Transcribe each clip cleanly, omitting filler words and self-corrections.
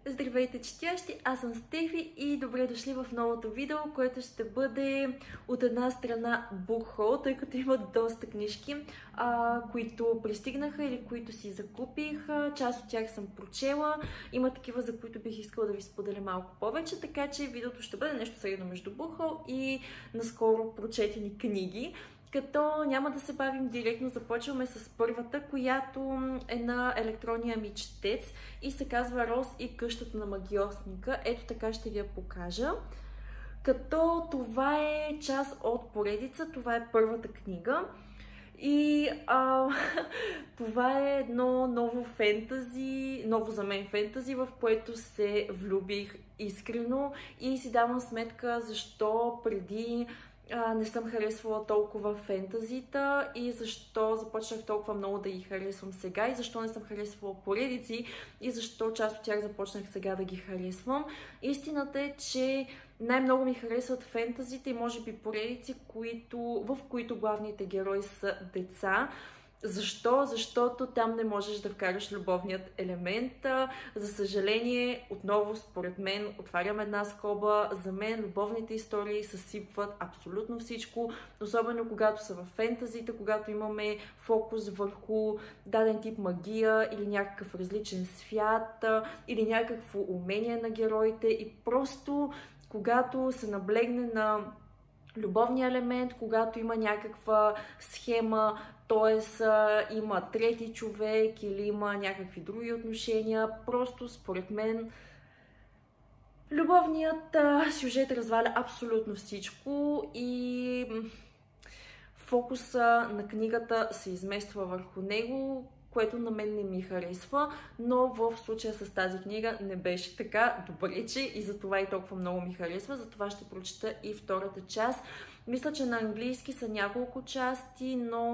Здравейте, четящи! Аз съм Стефи и добре дошли в новото видео, което ще бъде от една страна букхол, тъй като има доста книжки, които пристигнаха или които си закупих. Част от тях съм прочела. Има такива, за които бих искала да ви споделя малко повече, така че видеото ще бъде нещо средно между букхол и наскоро прочетени книги. Като няма да се бавим, директно започваме с първата, която е на електронния ми четец и се казва Роуз и къщата на магиосника. Ето така ще ви я покажа. Като това е част от поредица, това е първата книга. И това е едно ново фентази, ново за мен фентази, в което се влюбих искрено и си давам сметка защо преди не съм харесвала толкова фентазита и защо започнах толкова много да ги харесвам сега и защо не съм харесвала поредици и защо част от тях започнах сега да ги харесвам. Истината е, че най-много ми харесват фентазите и може би поредици, в които главните герои са деца. Защо? Защото там не можеш да вкараш любовният елемент. За съжаление, отново според мен, отварям една скоба, за мен любовните истории съсипват абсолютно всичко, особено когато са в фентазите, когато имаме фокус върху даден тип магия или някакъв различен свят, или някакво умение на героите и просто когато се наблегне на любовния елемент, когато има някаква схема, т.е. има трети човек или има някакви други отношения. Просто според мен любовният сюжет разваля абсолютно всичко и фокуса на книгата се измества върху него, което на мен не ми харесва, но в случая с тази книга не беше така. Добре, че и затова и толкова много ми харесва, затова ще прочета и втората част. Мисля, че на английски са няколко части, но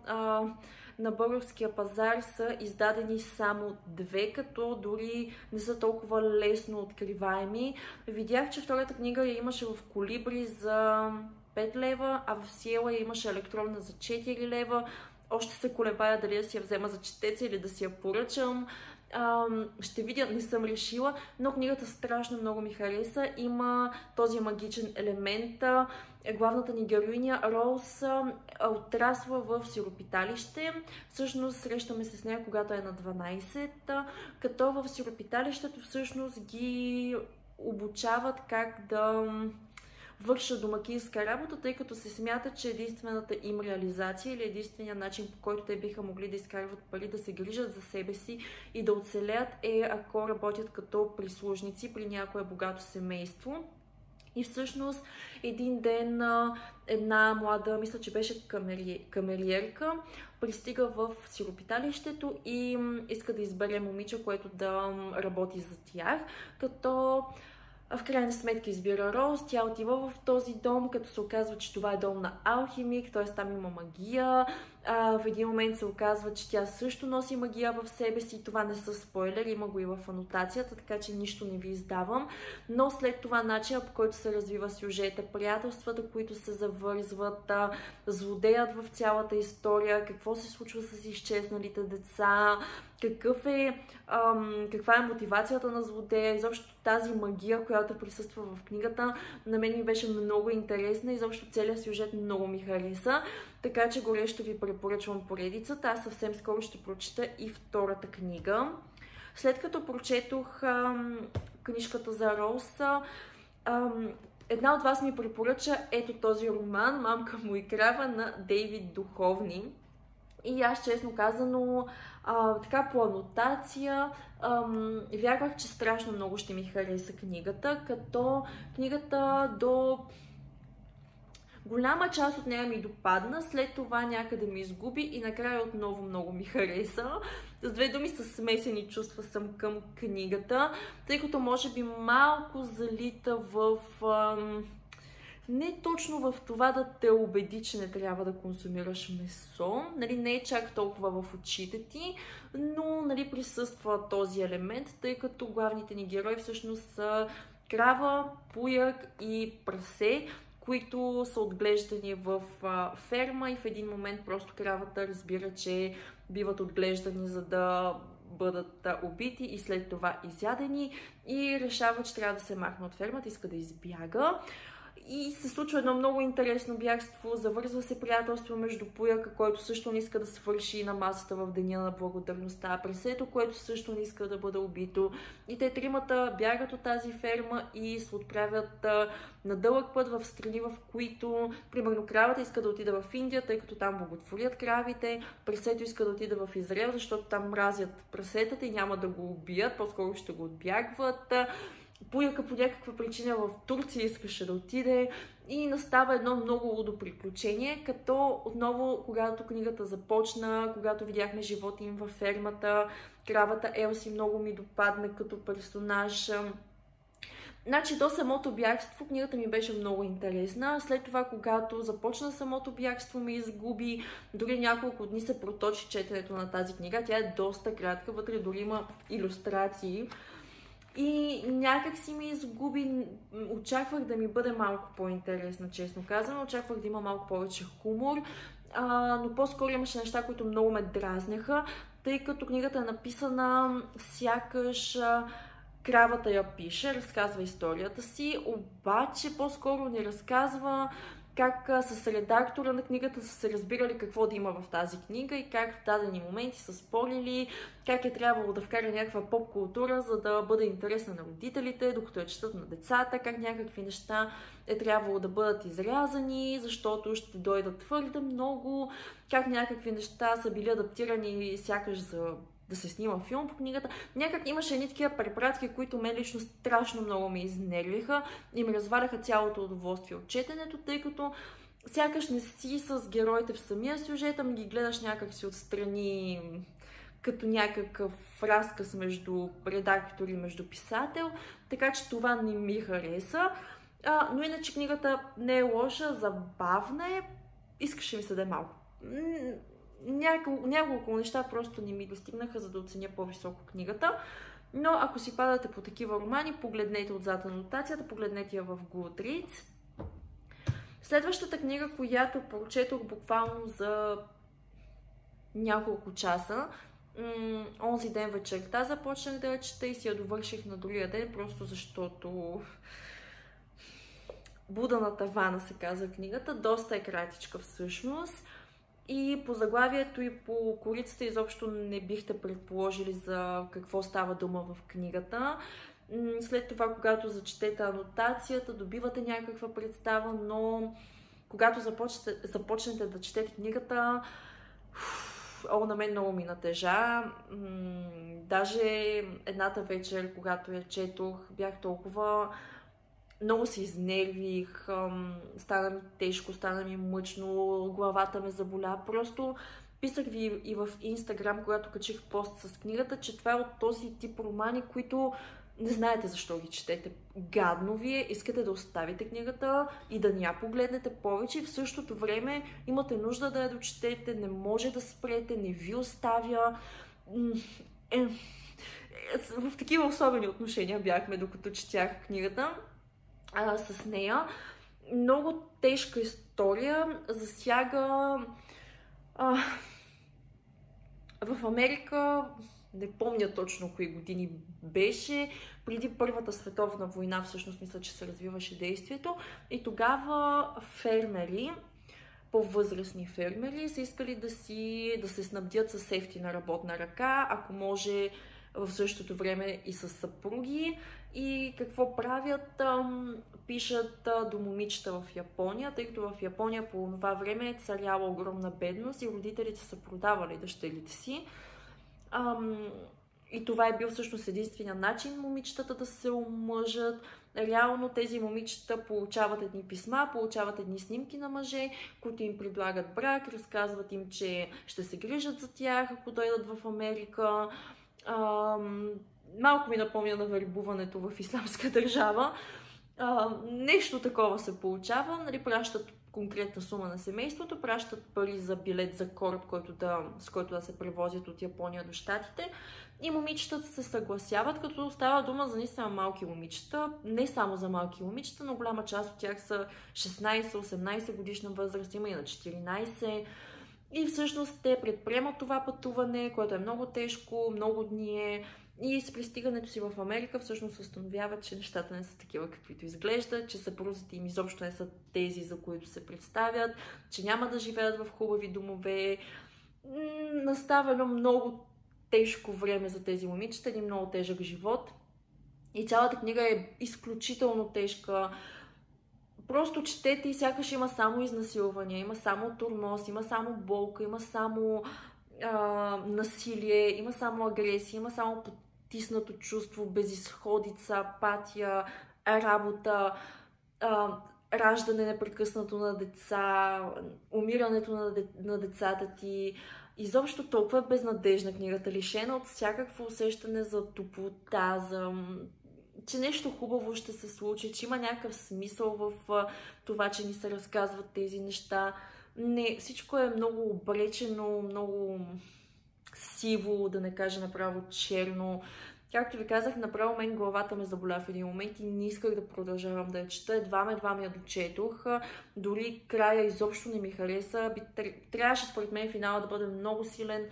на българския пазар са издадени само две, като дори не са толкова лесно откриваеми. Видях, че втората книга я имаше в Колибри за 5 лева, а в Сиела я имаше електронна за 4 лева. Още се колебая дали да си я взема за четеца или да си я поръчам. Ще видя, не съм решила, но книгата страшно много ми хареса. Има този магичен елемент. Главната ни героиня Роуз отрасва в сиропиталище. Всъщност срещаме се с нея, когато е на 12, като в сиропиталището всъщност ги обучават как да вършат домакинска работа, тъй като се смята, че единствената им реализация или единственият начин, по който те биха могли да изкарват пари, да се грижат за себе си и да оцелеят, е ако работят като прислужници при някое богато семейство. И всъщност един ден една млада, мисля, че беше камериерка, пристига в сиропиталището и иска да избере момиче, което да работи за тях, като в крайна сметка избира Роуз. Тя отива в този дом, като се оказва, че това е дом на алхимик, т.е. там има магия. В един момент се оказва, че тя също носи магия в себе си. Това не са спойлери, има го и в анотацията, така че нищо не ви издавам. Но след това начинът, по който се развива сюжета, приятелствата, които се завързват, злодеят в цялата история, какво се случва с изчезналите деца, каква е мотивацията на злодея, изобщо тази магия, която присъства в книгата, на мен ми беше много интересна, изобщо целият сюжет много ми хареса, така че горещо ви препоръчвам поредицата. Аз съвсем скоро ще прочета и втората книга. След като прочетох книжката за Роуз, една от вас ми препоръча ето този роман "Мамка му и крава" на Дейвид Духовни. И аз, честно казано, така по анотация, вярвах, че страшно много ще ми хареса книгата, като книгата до голяма част от нея ми допадна, след това някъде ми изгуби и накрая отново много ми хареса. С две думи, със смесени чувства съм към книгата, тъй като може би малко залита в не точно в това да те убеди, че не трябва да консумираш месо. Нали, не е чак толкова в очите ти, но нали, присъства този елемент, тъй като главните ни герои всъщност са крава, пуяк и прасе, които са отглеждани в ферма и в един момент просто кравата разбира, че биват отглеждани, за да бъдат убити и след това изядени и решава, че трябва да се махне от фермата, иска да избяга. И се случва едно много интересно бягство, завързва се приятелство между Пуяка, който също не иска да свърши на масата в деня на благодарността, Прасето, което също не иска да бъде убито. И те тримата бягат от тази ферма и се отправят на дълъг път в страни, в които, примерно, кравата иска да отиде в Индия, тъй като там боготворят кравите, Прасето иска да отиде в Израел, защото там мразят прасетата и няма да го убият, по-скоро ще го отбягват. Пуяка по някаква причина в Турция искаше да отиде и настава едно много лудо приключение, като отново, когато книгата започна, когато видяхме живота им във фермата, кравата Елси много ми допадна като персонаж. Значи до самото бягство книгата ми беше много интересна. След това, когато започна самото бягство, ме изгуби. Дори няколко дни се проточи четенето на тази книга. Тя е доста кратка, вътре дори има илюстрации. И някак си ми изгуби. Очаквах да ми бъде малко по-интересна, честно казано. Очаквах да има малко повече хумор, но по-скоро имаше неща, които много ме дразняха, тъй като книгата е написана сякаш кравата я пише, разказва историята си, обаче по-скоро не разказва как с редактора на книгата са се разбирали какво да има в тази книга и как в дадени моменти са спорили, как е трябвало да вкара някаква поп-култура, за да бъде интересна на родителите, докато я четат на децата, как някакви неща е трябвало да бъдат изрязани, защото ще дойдат твърде много, как някакви неща са били адаптирани сякаш за да се снима филм по книгата. Някак имаше едни такива препратки, които мен лично страшно много ме изнервиха и ми разваляха цялото удоволствие от четенето, тъй като сякаш не си с героите в самия сюжет, ами ги гледаш някак си отстрани като някакъв разказ между редактор и между писател, така че това не ми хареса. Но иначе книгата не е лоша, забавна е, искаше ми се да е малко. Няколко неща просто не ми достигнаха, за да оценя по-високо книгата. Но ако си падате по такива романи, погледнете отзад анотацията, погледнете я в Goodreads. Следващата книга, която прочетох буквално за няколко часа, онзи ден вечерта започнах да я чета и си я довърших на другия ден, просто защото Буда на тавана се казва книгата. Доста е кратичка всъщност. И по заглавието и по корицата изобщо не бихте предположили за какво става дума в книгата. След това, когато зачетете анотацията, добивате някаква представа, но когато започнете да четете книгата, на мен много ми натежа. Даже едната вечер, когато я четох, бях толкова... Много се изнервих, стана ми тежко, стана ми мъчно, главата ме заболя. Просто писах ви и в Инстаграм, когато качих пост с книгата, че това е от този тип романи, които не знаете защо ги четете. Гадно ви е, искате да оставите книгата и да не я погледнете повече и в същото време имате нужда да я дочетете, не може да спрете, не ви оставя. В такива особени отношения бяхме, докато четях книгата с нея. Много тежка история, засяга в Америка, не помня точно кои години беше, преди Първата световна война, всъщност мисля, че се развиваше действието, и тогава фермери, по-възрастни фермери, са искали да се снабдят с ефтина работна ръка, ако може в същото време и с съпруги. И какво правят? Пишат до момичета в Япония, тъй като в Япония по това време е царяла огромна бедност и родителите са продавали дъщерите си. И това е бил всъщност единствения начин момичетата да се омъжат. Реално тези момичета получават едни писма, получават едни снимки на мъже, които им предлагат брак, разказват им, че ще се грижат за тях, ако дойдат в Америка. Малко ми напомня на вербуването в Ислямска държава. Нещо такова се получава, нали, пращат конкретна сума на семейството, пращат пари за билет за кораб, с който да се превозят от Япония до Щатите, и момичетата се съгласяват, като става дума за наистина малки момичета, не само за малки момичета, но голяма част от тях са 16-18 годишна възраст, има и на 14. И всъщност те предприемат това пътуване, което е много тежко, много дни е. И с пристигането си в Америка всъщност установяват, че нещата не са такива, каквито изглеждат, че съпрузите им изобщо не са тези, за които се представят, че няма да живеят в хубави домове. Настава едно много тежко време за тези момичета, един много тежък живот. И цялата книга е изключително тежка. Просто четете и сякаш има само изнасилвания, има само тормоз, има само болка, има само насилие, има само агресия, има само потиснато чувство, безизходица, апатия, работа, раждане непрекъснато на деца, умирането на децата ти. Изобщо толкова безнадежна книгата, лишена от всякакво усещане за топлота, че нещо хубаво ще се случи, че има някакъв смисъл в това, че ни се разказват тези неща. Не, всичко е много обречено, много сиво, да не кажа направо черно. Както ви казах, направо мен главата ме заболя в един момент и не исках да продължавам да я чета. Едва я дочетох. Дори края изобщо не ми хареса. Трябваше според мен финала да бъде много силен.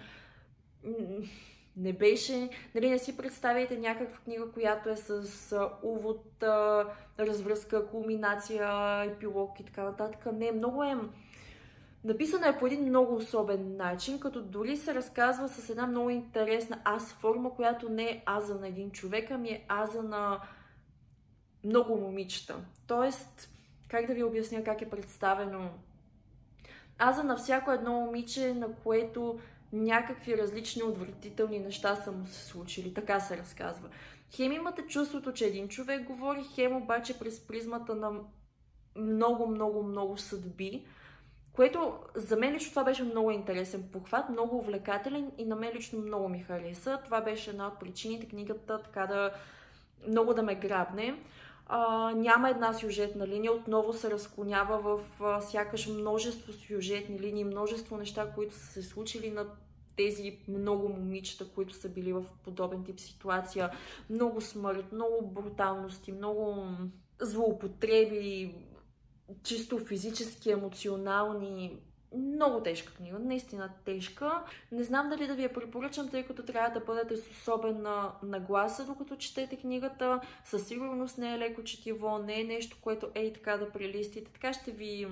Не беше. Нали, не си представяйте някаква книга, която е с увод, развръзка, кулминация, епилог и така нататък. Не, много е... Написана е по един много особен начин, като дори се разказва с една много интересна аз-форма, която не е аза на един човек, ами е аза на много момичета. Тоест, как да ви обясня как е представено? Аза на всяко едно момиче, на което някакви различни отвратителни неща са му се случили. Така се разказва. Хем имате чувството, че един човек говори, хем обаче през призмата на много съдби, което за мен лично това беше много интересен похват, много увлекателен и на мен лично много ми хареса. Това беше една от причините книгата така много да ме грабне. Няма една сюжетна линия, отново се разклонява в сякаш множество сюжетни линии, множество неща, които са се случили на тези много момичета, които са били в подобен тип ситуация. Много смърт, много бруталности, много злоупотреби, чисто физически, емоционални. Много тежка книга, наистина тежка. Не знам дали да ви я препоръчам, тъй като трябва да бъдете с особена нагласа, докато четете книгата. Със сигурност не е леко четиво, не е нещо, което така да прелистите. Така ще ви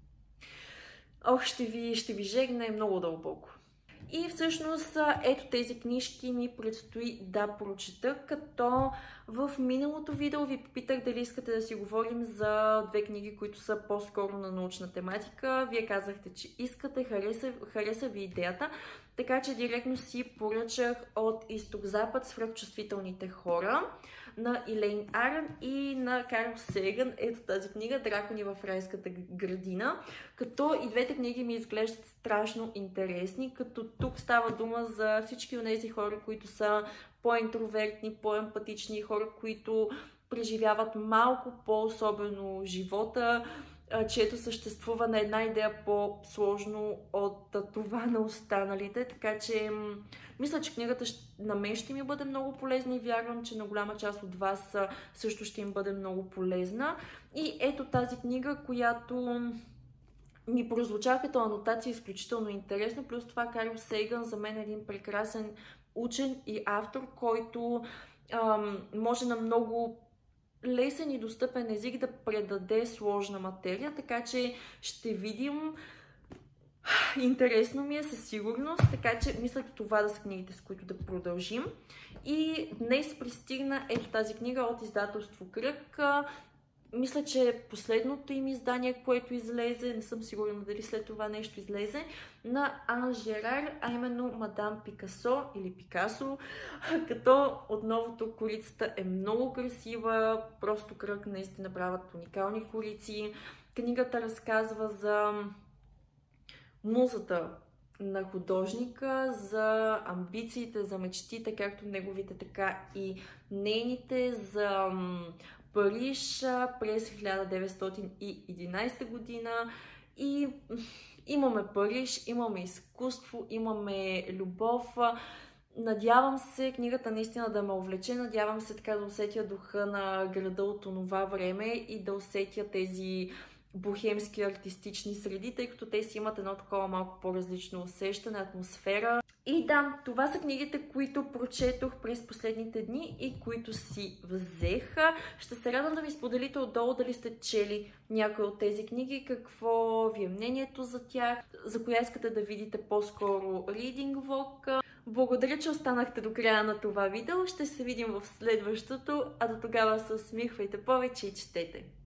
жегне много дълбоко. И всъщност ето тези книжки ми предстои да прочета, като в миналото видео ви попитах дали искате да си говорим за две книги, които са по-скоро на научна тематика. Вие казахте, че искате, хареса ви идеята, така че директно си поръчах от Изток-Запад Свръхчувствителните хора на Елейн Арън и на Карл Сейгън. Ето тази книга "Дракони в райската градина", като и двете книги ми изглеждат страшно интересни, като тук става дума за всички от тези хора, които са по-интровертни, по-емпатични, хора, които преживяват малко по-особено живота, чието съществуване е една идея по-сложно от това на останалите, така че мисля, че книгата на мен ще ми бъде много полезна и вярвам, че на голяма част от вас също ще им бъде много полезна. И ето тази книга, която ми прозвуча като анотация изключително интересно, плюс това Карл Сейгън за мен е един прекрасен учен и автор, който може на много лесен и достъпен език да предаде сложна материя, така че ще видим. Интересно ми е със сигурност, така че мисля това да са книгите, с които да продължим. И днес пристигна ето тази книга от издателство Кръг. Мисля, че последното им издание, което излезе, не съм сигурна дали след това нещо излезе, на Ан Жерар, а именно Мадам Пикасо или Пикасо, като отново тук корицата е много красива, просто Кръг наистина правят уникални корици. Книгата разказва за музата на художника, за амбициите, за мечтите, както неговите, така и нейните, за Париж през 1911 година. И имаме Париж, имаме изкуство, имаме любов. Надявам се книгата наистина да ме увлече, надявам се така да усетя духа на града от онова време и да усетя тези бохемски артистични среди, тъй като те си имат едно такова малко по-различно усещане, атмосфера. И да, това са книгите, които прочетох през последните дни и които си взеха. Ще се радвам да ми споделите отдолу дали сте чели някои от тези книги, какво ви е мнението за тях, за коя искате да видите по-скоро reading vlog. Благодаря, че останахте до края на това видео. Ще се видим в следващото, а до тогава се усмихвайте повече и четете!